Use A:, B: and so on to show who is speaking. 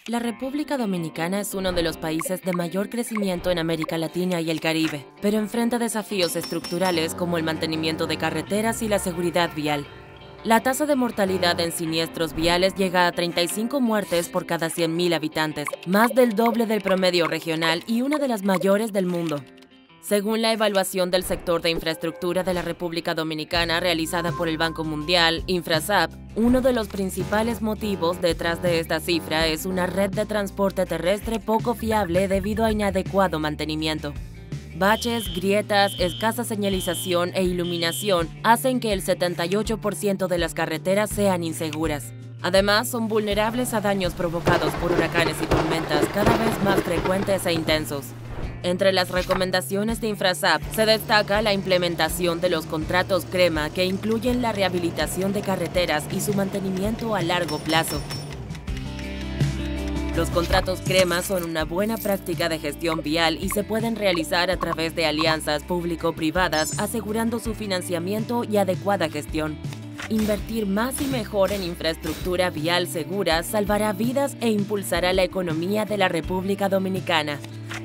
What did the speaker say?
A: La República Dominicana es uno de los países de mayor crecimiento en América Latina y el Caribe, pero enfrenta desafíos estructurales como el mantenimiento de carreteras y la seguridad vial. La tasa de mortalidad en siniestros viales llega a 35 muertes por cada 100.000 habitantes, más del doble del promedio regional y una de las mayores del mundo. Según la evaluación del sector de infraestructura de la República Dominicana realizada por el Banco Mundial, Infrasap, uno de los principales motivos detrás de esta cifra es una red de transporte terrestre poco fiable debido a inadecuado mantenimiento. Baches, grietas, escasa señalización e iluminación hacen que el 78% de las carreteras sean inseguras. Además, son vulnerables a daños provocados por huracanes y tormentas cada vez más frecuentes e intensos. Entre las recomendaciones de Infrasap se destaca la implementación de los contratos crema que incluyen la rehabilitación de carreteras y su mantenimiento a largo plazo. Los contratos crema son una buena práctica de gestión vial y se pueden realizar a través de alianzas público-privadas asegurando su financiamiento y adecuada gestión. Invertir más y mejor en infraestructura vial segura salvará vidas e impulsará la economía de la República Dominicana.